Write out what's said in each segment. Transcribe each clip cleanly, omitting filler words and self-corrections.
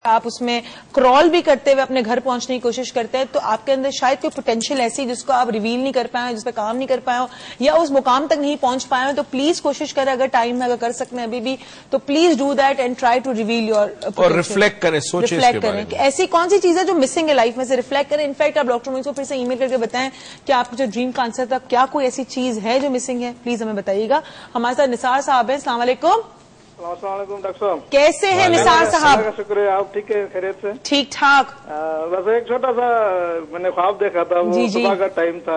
آپ اس میں کرال بھی کرتے ہوئے اپنے گھر پہنچنے کی کوشش کرتے ہیں تو آپ کے اندر شاید کوئی پوٹینشیل ایسی جس کو آپ ریویل نہیں کر پائے، جس پہ کام نہیں کر پائے ہو یا اس مقام تک نہیں پہنچ پائے ہو، تو پلیز کوشش کریں، اگر ٹائم میں اگر کر سکتے ہیں ابھی بھی تو please do that and try to reveal your اور ریفلیکٹ کریں، سوچیں اس کے بارے میں ایسی کون سی چیزیں جو مسنگ ہے لائف میں سے ریفلیکٹ کریں. انفیکٹ آپ ڈاکٹر موئز کو پھر سے ای میل کر کے بتائیں کہ آپ کا جو ڈریم کا آنسر تھا کیا کوئی ایسی چیز ہے جو مسنگ ہے، پلیز ہمیں بتائیے گا. ہمارے ساتھ نثار صاحب ہیں. السلام علیکم. السلام علیکم ڈاکٹر صاحب. کیسے ہیں نثار صاحب؟ شکریہ، آپ ٹھیک ہے؟ خیریت سے؟ ٹھیک ٹھاک. بس ایک چھوٹا سا میں نے خواب دیکھا تھا، وہ صبح کا ٹائم تھا،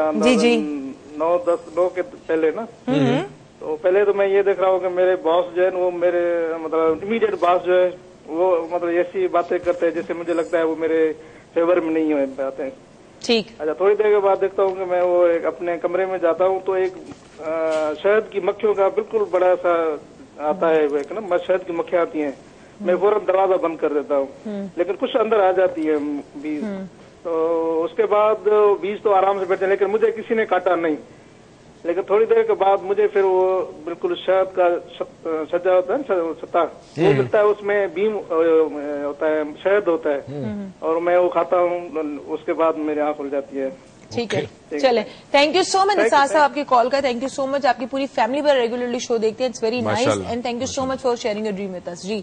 9 کے پہلے نا. تو پہلے تو میں یہ دیکھ رہا ہوں کہ میرے باس جو ہے وہ میرے مطلب امیڈیٹ باس جو ہے وہ مطلب ایسی باتیں کرتے ہیں جیسے مجھے لگتا ہے وہ میرے فیور میں نہیں ہوئے باتیں. ٹھیک. اچھا تھوڑی دیر کے بعد دیکھتا ہوں کہ میں وہ ایک اپنے کمرے میں جاتا ہوں تو ایک شہد کی مکھیوں کا بالکل بڑا سا آتا ہے نا، شہد کی مکھیاں آتی ہیں، میں فوراً دروازہ بند کر دیتا ہوں، لیکن کچھ اندر آ جاتی ہے بیج. تو اس کے بعد بیج تو آرام سے بیٹھے ہیں لیکن مجھے کسی نے کاٹا نہیں. لیکن تھوڑی دیر کے بعد مجھے پھر وہ بالکل شہد کا سجا ہوتا ہے نا، سطح وہ ملتا ہے، اس میں بیم ہوتا ہے، شہد ہوتا ہے، اور میں وہ کھاتا ہوں، اس کے بعد میری آنکھ کھل جاتی ہے. ٹھیک ہے چلے. تھینک یو سو مچ نثار صاحب آپ کی کال کا. Thank you so much. آپ کی پوری فیملی پر ریگولرلی شو دیکھتے ہیں. It's very nice and thank you so much for sharing your dream with us. جی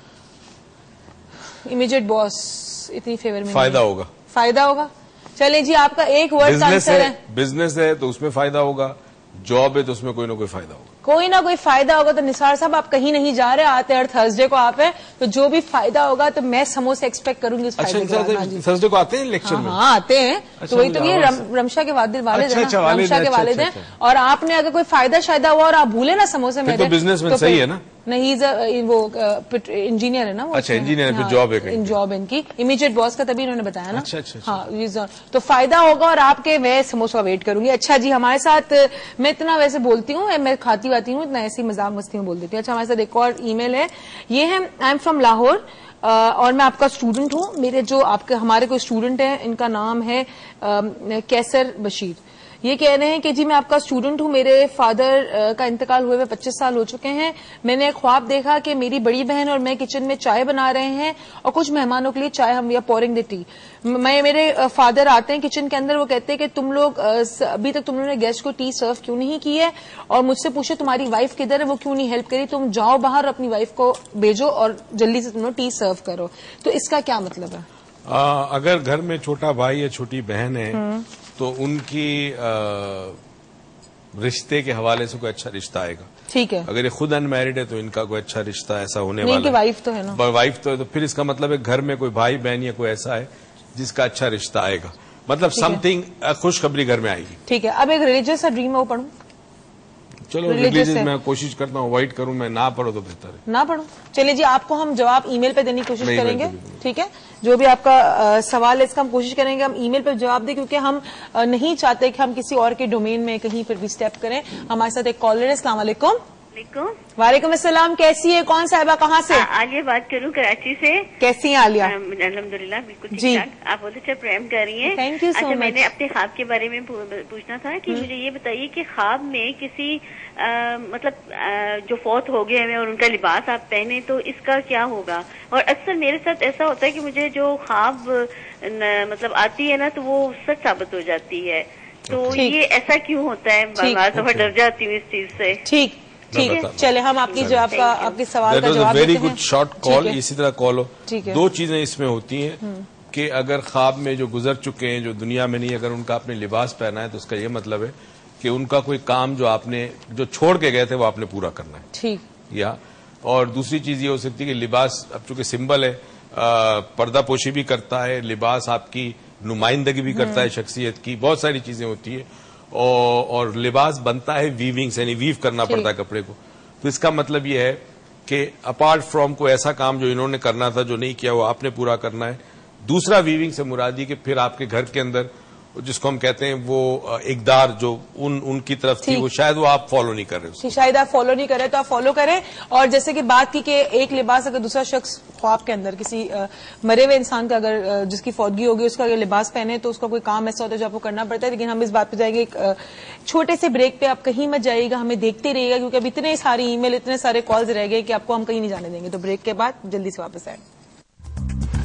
امیڈیٹ باس اتنی فیور میں فائدہ ہوگا. چلیں جی آپ کا ایک ورڈ کا آنسر ہے. بزنس ہے تو اس میں فائدہ ہوگا، جاب ہے تو اس میں کوئی نہ کوئی فائدہ ہوگا. کوئی نہ کوئی فائدہ ہوگا. تو نثار صاحب آپ کہیں نہیں جا رہے، آتے ہر تھرسڈے کو آپ ہیں، تو جو بھی فائدہ ہوگا تو میں سموسے ایکسپیکٹ کروں گی. تھرسڈے کو آتے ہیں لیکچر میں؟ ہاں آتے ہیں. تو وہی تو یہ رمشا کے والد ہیں، رمشا کے والد ہیں. اور آپ نے اگر کوئی فائدہ شاید ہوا اور آپ بھولے نا سموسے میں، تو بزنس میں صحیح ہے نا. نہیں وہ انجینئر ہے نا. اچھا انجینئر ہے، جاب ہے، جاب ان کی امیڈیٹ باس کا، تبھی انہوں نے بتایا نا. ہاں تو فائدہ ہوگا اور آپ کے میں سموسہ ویٹ کروں گی. اچھا جی ہمارے ساتھ میں اتنا ویسے بولتی ہوں، میں کھاتی واتی ہوں اتنا، ایسی مذاق مستی میں بول دیتی ہوں. اچھا ہمارے ساتھ ایک اور ای میل ہے. یہ ہے آئی ایم فرام لاہور اور میں آپ کا اسٹوڈنٹ ہوں. میرے جو ہمارے کوئی اسٹوڈنٹ ہیں ان کا نام ہے کیسر بشیر. یہ کہہ رہے ہیں کہ جی میں آپ کا اسٹوڈنٹ ہوں، میرے فادر کا انتقال ہوئے 25 سال ہو چکے ہیں. میں نے ایک خواب دیکھا کہ میری بڑی بہن اور میں کچن میں چائے بنا رہے ہیں اور کچھ مہمانوں کے لیے چائے ہم یا پورنگ دی ٹی. میرے فادر آتے ہیں کچن کے اندر، وہ کہتے ہیں کہ تم لوگ ابھی تک تم نے گیسٹ کو ٹی سرو کیوں نہیں کی ہے، اور مجھ سے پوچھے تمہاری وائف کدھر ہے، وہ کیوں نہیں ہیلپ کری، تم جاؤ باہر اپنی وائف کو بھیجو اور جلدی سے تم لوگ ٹی سرو کرو. تو اس کا کیا مطلب ہے؟ اگر گھر میں چھوٹا بھائی یا چھوٹی بہن ہے تو ان کی رشتے کے حوالے سے کوئی اچھا رشتہ آئے گا. ٹھیک ہے. اگر یہ خود ان میرڈ ہے تو ان کا کوئی اچھا رشتہ ایسا ہونے نہیں والا کہ وائف تو ہے نا. وائف تو ہے، تو پھر اس کا مطلب ہے گھر میں کوئی بھائی بہن یا کوئی ایسا ہے جس کا اچھا رشتہ آئے گا، مطلب سم تھنگ خوشخبری گھر میں آئے گی. ٹھیک ہے. اب ایک ریلیجیس ڈریم ہے وہ پڑھوں. چلو ریلیجیس میں کوشش کرتا ہوں اوائڈ کروں، میں نہ پڑھوں تو بہتر ہے. نہ پڑھوں. چلیے جی آپ کو ہم جواب ای میل پہ دینے کی کوشش کریں گے. ٹھیک ہے. جو بھی آپ کا سوال ہے اس کا ہم کوشش کریں گے ہم ای میل پہ جواب دیں، کیونکہ ہم نہیں چاہتے کہ ہم کسی اور کے ڈومین میں کہیں پھر بھی اسٹیپ کریں. ہمارے ساتھ ایک کالر ہے. السلام علیکم. وعلیکم السلام. کیسی ہے؟ کون صاحبہ کہاں سے؟ عالیہ بات کروں کراچی سے. کیسی ہیں عالیہ؟ الحمدللہ بالکل ٹھیک ٹھاک. آپ بہت اچھا پریم کر رہی ہیں. Thank you so much. میں نے اپنے خواب کے بارے میں پوچھنا تھا کہ مجھے یہ بتائیے کہ خواب میں کسی مطلب جو فوت ہو گئے ہیں اور ان کا لباس آپ پہنے تو اس کا کیا ہوگا؟ اور اکثر میرے ساتھ ایسا ہوتا ہے کہ مجھے جو خواب مطلب آتی ہے نا تو وہ سچ ثابت ہو جاتی ہے. تو یہ ایسا کیوں ہوتا ہے؟ بعض دفعہ ڈر جاتی ہوں اس چیز سے. ٹھیک ٹھیک ہے. چلے ہم آپ کی جواب کا آپ کے سوال کا جواب ویری گڈ شارٹ کال. اسی طرح کال ہو. دو چیزیں اس میں ہوتی ہیں کہ اگر خواب میں جو گزر چکے ہیں جو دنیا میں نہیں، اگر ان کا آپ نے لباس پہنا ہے تو اس کا یہ مطلب ہے کہ ان کا کوئی کام جو آپ نے جو چھوڑ کے گئے تھے وہ آپ نے پورا کرنا ہے. ٹھیک. یا اور دوسری چیز یہ ہو سکتی ہے کہ لباس اب چونکہ سمبل ہے، پردہ پوشی بھی کرتا ہے، لباس آپ کی نمائندگی بھی کرتا ہے شخصیت کی، بہت ساری چیزیں ہوتی ہیں. اور لباس بنتا ہے ویونگ سے، یعنی ویو کرنا پڑتا ہے کپڑے کو. تو اس کا مطلب یہ ہے کہ اپارٹ فرام کوئی ایسا کام جو انہوں نے کرنا تھا جو نہیں کیا وہ آپ نے پورا کرنا ہے. دوسرا ویونگ سے مرادی کہ پھر آپ کے گھر کے اندر جس کو ہم کہتے ہیں وہ اقدار جو ان کی طرف تھی وہ شاید وہ آپ فالو نہیں کر رہے. شاید آپ فالو نہیں کر رہے تو آپ فالو کریں. اور جیسے کہ بات کی کہ ایک لباس اگر دوسرا شخص خواب کے اندر کسی مرے ہوئے انسان کا اگر جس کی فوتگی ہوگی اس کا اگر لباس پہنے تو اس کا کوئی کام ایسا ہوتا ہے جو آپ کو کرنا پڑتا ہے. لیکن ہم اس بات پہ جائیں گے ایک چھوٹے سے بریک پہ. آپ کہیں مت جائیے گا، ہمیں دیکھتے رہیے گا کیونکہ اب اتنے ساری ای میل اتنے سارے کالز رہ گئے کہ آپ کو ہم کہیں نہیں جانے دیں گے. تو بریک کے بعد جلدی سے واپس آئیں.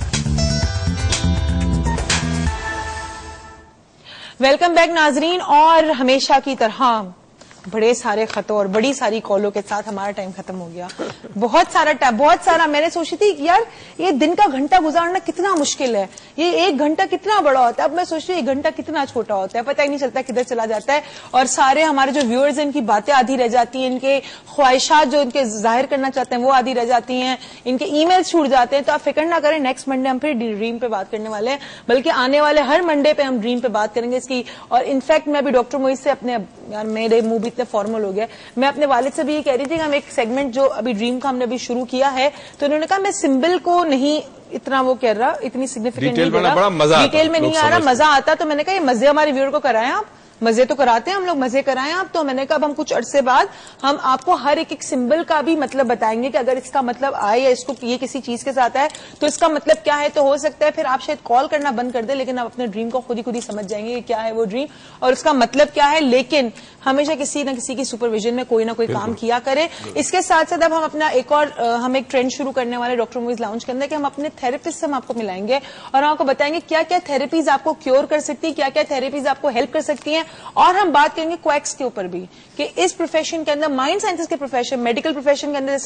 वेलकम बैक नाजरीन, और हमेशा की तरह बड़े सारे खतों और बड़ी सारी कॉलों के साथ हमारा टाइम खत्म हो गया। बहुत सारा मैंने सोची थी कि यार ये दिन का घंटा गुजारना कितना मुश्किल है, ये 1 घंटा कितना बड़ा होता है। अब मैं सोच रही हूँ 1 घंटा कितना छोटा होता है, पता ही नहीं चलता किधर चला जाता है। और सारे हमारे जो व्यूअर्स हैं, इनकी बातें आधी रह जाती हैं, इनके ख्वाहिशात जो इनके जाहिर करना चाहते हैं वो आधी रह जाती हैं, इनके ईमेल्स छूट जाते हैं। तो आप फिक्र ना करें, नेक्स्ट मंडे हम फिर ड्रीम पे बात करने वाले हैं, बल्कि आने वाले हर मंडे पे हम ड्रीम पे बात करेंगे इसकी। और इनफैक्ट मैं अभी डॉक्टर मोइज से अपने, यार मेरे मुंह भी इतने फॉर्मल हो गया, मैं अपने वालिद से भी ये कह रही थी कि हम एक सेगमेंट जो अभी ड्रीम का हमने अभी शुरू किया है, तो उन्होंने कहा मैं सिंबल को नहीं इतना वो कह रहा, इतनी सिग्निफिकेंट नहीं दे रहा, डिटेल में नहीं आ रहा, मजा आता। तो मैंने कहा ये मजे हमारे व्यूअर को कराएं आप, मजे तो कराते हैं हम लोग, मजे कराएं आप। तो मैंने कहा अब हम कुछ अरसे बाद हम आपको हर एक सिंबल का भी मतलब बताएंगे कि अगर इसका मतलब आए या इसको ये किसी चीज के साथ आए तो इसका मतलब क्या है। तो हो सकता है फिर आप शायद कॉल करना बंद कर दे, लेकिन आप अपने ड्रीम को खुद ही समझ जाएंगे कि क्या है वो ड्रीम और उसका मतलब क्या है। लेकिन हमेशा किसी न किसी की सुपरविजन में कोई ना कोई काम किया करें। इसके साथ साथ अब हम अपना हम एक ट्रेंड शुरू करने वाले डॉक्टर मोइज लाउंज के अंदर कि हम अपने थेरेपिस्ट से हम आपको मिलाएंगे और हम आपको बताएंगे क्या क्या थेरेपीज आपको क्योर कर सकती है, क्या क्या थेरेपीज आपको हेल्प कर सकती हैं। और हम बात करेंगे क्वैक्स के ऊपर भी कि इस प्रोफेशन के अंदर, माइंड साइंसेस के प्रोफेशन, मेडिकल प्रोफेशन के अंदर, जिस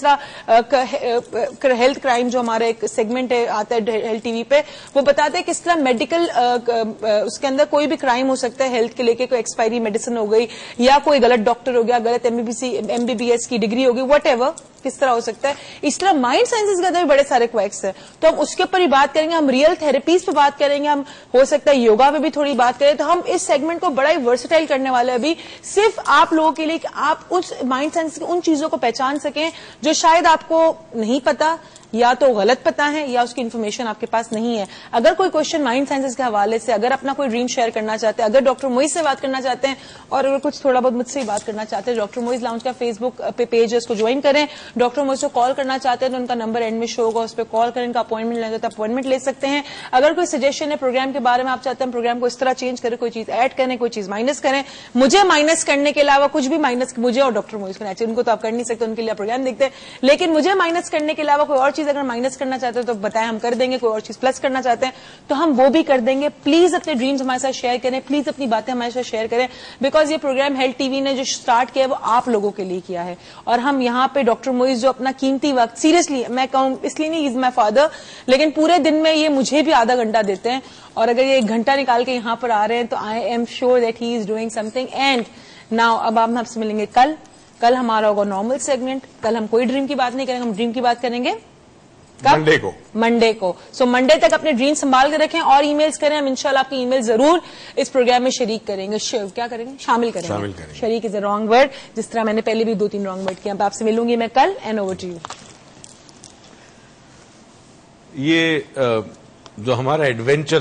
तरह हेल्थ क्राइम जो हमारा एक सेगमेंट आता है हेल्थ टीवी पे, वो बताते हैं किस तरह मेडिकल उसके अंदर कोई भी क्राइम हो सकता है हेल्थ के लेके, कोई एक्सपायरी मेडिसिन हो गई या कोई गलत डॉक्टर हो गया, गलत एमबीबीएस की डिग्री हो गई, व्हाटएवर, किस तरह हो सकता है। इस तरह माइंड साइंसेस के अंदर भी बड़े सारे क्वैक्स है, तो हम उसके ऊपर ही बात करेंगे। हम रियल थेरेपीज पे बात करेंगे, हम हो सकता है योगा पे भी थोड़ी बात करें। तो हम इस सेगमेंट को बड़ा ही वर्सेटाइल करने वाले अभी सिर्फ आप लोगों के लिए कि आप उस माइंड साइंस की उन चीजों को पहचान सकें जो शायद आपको नहीं पता, या तो गलत पता है या उसकी इन्फॉर्मेशन आपके पास नहीं है। अगर कोई क्वेश्चन माइंड साइंसेस के हवाले से, अगर अपना कोई ड्रीम शेयर करना चाहते हैं, अगर डॉक्टर मोइज से बात करना चाहते हैं और अगर कुछ थोड़ा बहुत मुझसे ही बात करना चाहते हैं, डॉक्टर मोइज लाउंज का फेसबुक पे पेज है, उसको ज्वाइन करें। डॉक्टर मोइज को कॉल करना चाहते हैं तो उनका नंबर एंड में शो होगा, उस पर कॉल करें, उनका अपॉइंटमेंट लेना चाहते हैं अपॉइंटमेंट ले सकते हैं। अगर कोई सजेशन है प्रोग्राम के बारे में, आप चाहते हैं प्रोग्राम को इस तरह चेंज करें, कोई चीज ऐड करें, कोई चीज माइनस करें, मुझे माइनस करने के अलावा कुछ भी माइनस, मुझे और डॉक्टर मोइज को उनको तो आप कर नहीं सकते, उनके लिए प्रोग्राम देखते हैं, लेकिन मुझे माइनस करने के अलावा कोई और चीज अगर माइनस करना चाहते हैं तो बताएं, हम कर देंगे। कोई और चीज प्लस करना चाहते हैं तो हम वो भी कर देंगे। प्लीज अपने ड्रीम्स हमारे साथ शेयर करें, प्लीज अपनी बातें हमारे साथ शेयर करें, बिकॉज ये प्रोग्राम हेल्थ टीवी ने जो स्टार्ट किया है वो आप लोगों के लिए किया है। और हम यहाँ पे डॉक्टर मोइज जो अपना कीमती वक्त, सीरियसली मैं कहूँ इसलिए नहीं, इज माई फादर, लेकिन पूरे दिन में ये मुझे भी आधा घंटा देते हैं और अगर ये 1 घंटा निकाल के यहाँ पर आ रहे हैं तो I am sure that he is doing something. And now अब हम आपसे मिलेंगे कल हमारा होगा नॉर्मल सेगमेंट। कल हम कोई ड्रीम की बात नहीं करेंगे, हम ड्रीम की बात करेंगे मंडे को। सो मंडे तक अपने ड्रीम संभाल कर रखें और ईमेल्स करें। हम इंशाल्लाह आपकी ईमेल जरूर इस प्रोग्राम में शरीक करेंगे, क्या करेंगे, शामिल करेंगे। शरीक इज अ रॉन्ग वर्ड, जिस तरह मैंने पहले भी 2-3 रॉन्ग वर्ड किया। आपसे मिलूंगी मैं कल। And over to you. ये जो हमारा एडवेंचर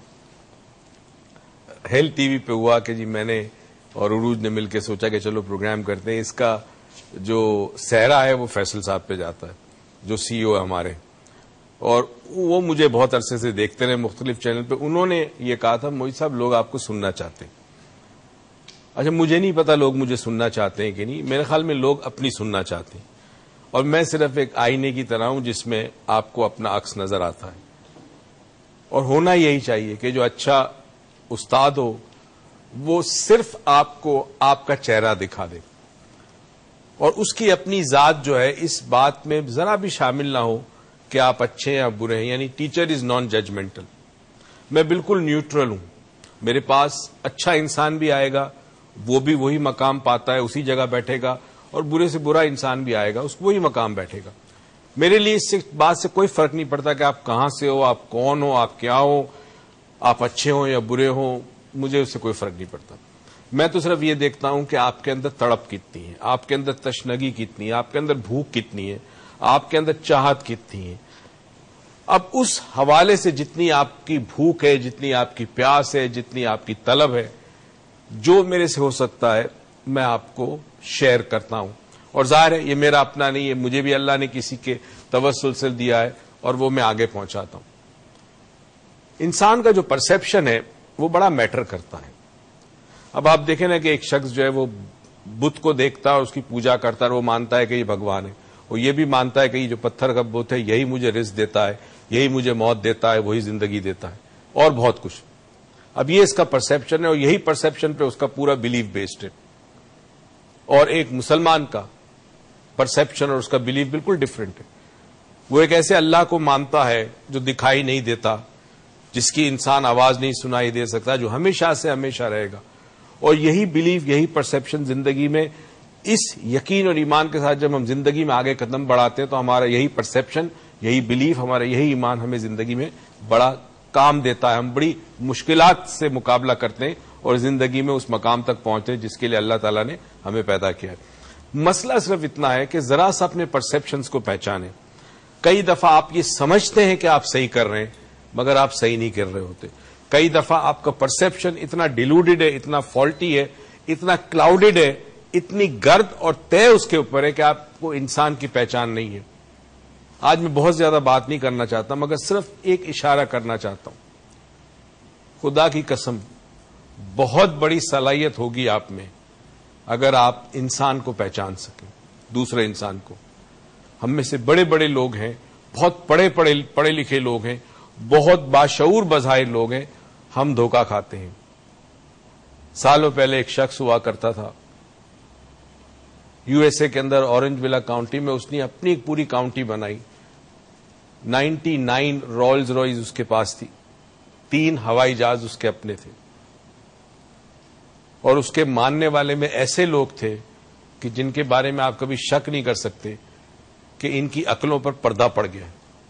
हेल्थ टीवी पे हुआ कि जी मैंने और उरूज ने मिलकर सोचा कि चलो प्रोग्राम करते हैं, इसका जो सहरा है वो फैसल साहब पे जाता है जो सीईओ है हमारे, और वो मुझे बहुत अरसे से देखते रहे मुख्तलिफ चैनल पे। उन्होंने ये कहा था मोइज साहब लोग आपको सुनना चाहते हैं। अच्छा, मुझे नहीं पता लोग मुझे सुनना चाहते हैं कि नहीं, मेरे ख्याल में लोग अपनी सुनना चाहते हैं और मैं सिर्फ एक आईने की तरह हूं जिसमें आपको अपना अक्स नजर आता है। और होना यही चाहिए कि जो अच्छा उस्ताद हो वो सिर्फ आपको आपका चेहरा दिखा दे और उसकी अपनी जात जो है इस बात में जरा भी शामिल ना हो कि आप अच्छे हैं या बुरे हैं। यानी टीचर इज नॉन जजमेंटल, मैं बिल्कुल न्यूट्रल हूं। मेरे पास अच्छा इंसान भी आएगा, वो भी वही मकाम पाता है, उसी जगह बैठेगा, और बुरे से बुरा इंसान भी आएगा, उसको वही मकाम बैठेगा। मेरे लिए इस बात से कोई फर्क नहीं पड़ता कि आप कहां से हो, आप कौन हो, आप क्या हो, आप अच्छे हो या बुरे हो, मुझे उससे कोई फर्क नहीं पड़ता। मैं तो सिर्फ ये देखता हूं कि आपके अंदर तड़प कितनी है, आपके अंदर तशनगी कितनी है, आपके अंदर भूख कितनी है, आपके अंदर चाहत कितनी है। अब उस हवाले से जितनी आपकी भूख है, जितनी आपकी प्यास है, जितनी आपकी तलब है, जो मेरे से हो सकता है मैं आपको शेयर करता हूं। और जाहिर है ये मेरा अपना नहीं है, मुझे भी अल्लाह ने किसी के तवस्सुल से दिया है और वो मैं आगे पहुंचाता हूं। इंसान का जो परसेप्शन है वो बड़ा मैटर करता है। अब आप देखें ना कि एक शख्स जो है वो बुत को देखता है और उसकी पूजा करता है, वो मानता है कि ये भगवान है, और ये भी मानता है कि ये जो पत्थर का बुत है यही मुझे रिस्क देता है, यही मुझे मौत देता है, वही जिंदगी देता है, और बहुत कुछ। اب یہ اس کا پرسپشن ہے اور یہی پرسپشن پہ اس کا پورا بلیف بیسڈ ہے. اور ایک مسلمان کا پرسپشن اور اس کا بلیف بالکل ڈفرینٹ ہے. وہ ایک ایسے اللہ کو مانتا ہے جو دکھائی نہیں دیتا, جس کی انسان آواز نہیں سنائی دے سکتا, جو ہمیشہ سے ہمیشہ رہے گا. اور یہی بلیف, یہی پرسپشن زندگی میں اس یقین اور ایمان کے ساتھ جب ہم زندگی میں آگے قدم بڑھاتے ہیں تو ہمارا یہی پرسپشن, یہی بلیف, ہمارا یہی ایمان ہمیں زندگی میں بڑا کام دیتا ہے. ہم بڑی مشکلات سے مقابلہ کرتے ہیں اور زندگی میں اس مقام تک پہنچتے ہیں جس کے لیے اللہ تعالیٰ نے ہمیں پیدا کیا ہے. مسئلہ صرف اتنا ہے کہ ذرا سا اپنے پرسپشنز کو پہچانیں. کئی دفعہ آپ یہ سمجھتے ہیں کہ آپ صحیح کر رہے ہیں مگر آپ صحیح نہیں کر رہے ہوتے. کئی دفعہ آپ کا پرسپشن اتنا ڈیلوڈڈ ہے, اتنا فالٹی ہے, اتنا کلاؤڈڈ ہے, اتنی گرد اور طے اس کے اوپر ہے کہ آپ کو انسان کی پہچان نہیں ہے. آج میں بہت زیادہ بات نہیں کرنا چاہتا مگر صرف ایک اشارہ کرنا چاہتا ہوں. خدا کی قسم بہت بڑی صلاحیت ہوگی آپ میں اگر آپ انسان کو پہچان سکیں, دوسرے انسان کو. ہم میں سے بڑے بڑے لوگ ہیں, بہت پڑھے لکھے لوگ ہیں, بہت باشعور بظاہر لوگ ہیں, ہم دھوکہ کھاتے ہیں. سالوں پہلے ایک شخص ہوا کرتا تھا یو ایس اے کے اندر, اورنج ولا کاؤنٹی میں. اس نے اپنی ایک پوری کاؤنٹی بنائی. 99 رولز روئز اس کے پاس تھی, 3 ہوائی جہاز اس کے اپنے تھے. اور اس کے ماننے والے میں ایسے لوگ تھے کہ جن کے بارے میں آپ کبھی شک نہیں کر سکتے کہ ان کی عقلوں پر پردہ پڑ گیا.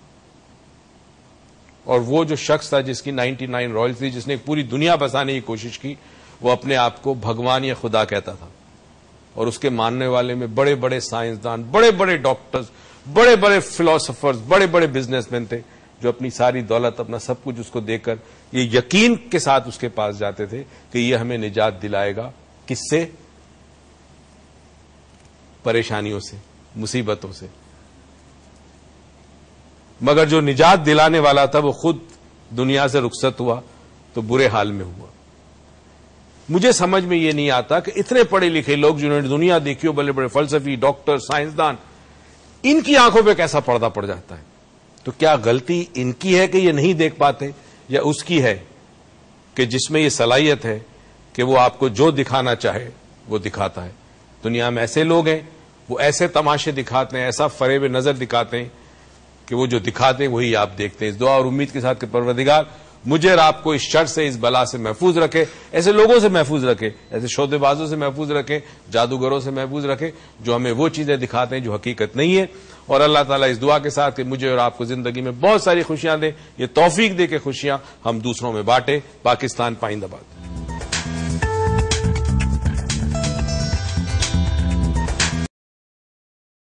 اور وہ جو شخص تھا جس کی 99 رائل تھی, جس نے پوری دنیا بسانے کی کوشش کی, وہ اپنے آپ کو بھگوان یا خدا کہتا تھا. اور اس کے ماننے والے میں بڑے بڑے سائنسدان, بڑے بڑے ڈاکٹرز, بڑے بڑے فلاسفرز, بڑے بڑے بزنس مین تھے جو اپنی ساری دولت, اپنا سب کچھ اس کو دے کر یہ یقین کے ساتھ اس کے پاس جاتے تھے کہ یہ ہمیں نجات دلائے گا. کس سے؟ پریشانیوں سے, مصیبتوں سے. مگر جو نجات دلانے والا تھا وہ خود دنیا سے رخصت ہوا تو برے حال میں ہوا. مجھے سمجھ میں یہ نہیں آتا کہ اتنے پڑھے لکھے لوگ جنہوں نے دنیا دیکھی ہو, بڑے بڑے فلسفی, ڈاکٹر, سائنسدان, ان کی آنکھوں پہ کیسا پردہ پڑ جاتا ہے. تو کیا غلطی ان کی ہے کہ یہ نہیں دیکھ پاتے, یا اس کی ہے کہ جس میں یہ صلاحیت ہے کہ وہ آپ کو جو دکھانا چاہے وہ دکھاتا ہے. دنیا میں ایسے لوگ ہیں, وہ ایسے تماشے دکھاتے ہیں, ایسا فریب نظر دکھاتے ہیں کہ وہ جو دکھاتے ہیں وہی آپ دیکھتے ہیں. اس دعا اور امید کے ساتھ کہ پروردگار مجھے اور آپ کو اس شر سے, اس بلا سے محفوظ رکھے, ایسے لوگوں سے محفوظ رکھے, ایسے شودے بازوں سے محفوظ رکھے, جادوگروں سے محفوظ رکھے جو ہمیں وہ چیزیں دکھاتے ہیں جو حقیقت نہیں ہے. اور اللہ تعالیٰ اس دعا کے ساتھ کہ مجھے اور آپ کو زندگی میں بہت ساری خوشیاں دیں, یہ توفیق دے کہ خوشیاں ہم دوسروں میں بانٹیں. پاکستان پائندہ باد.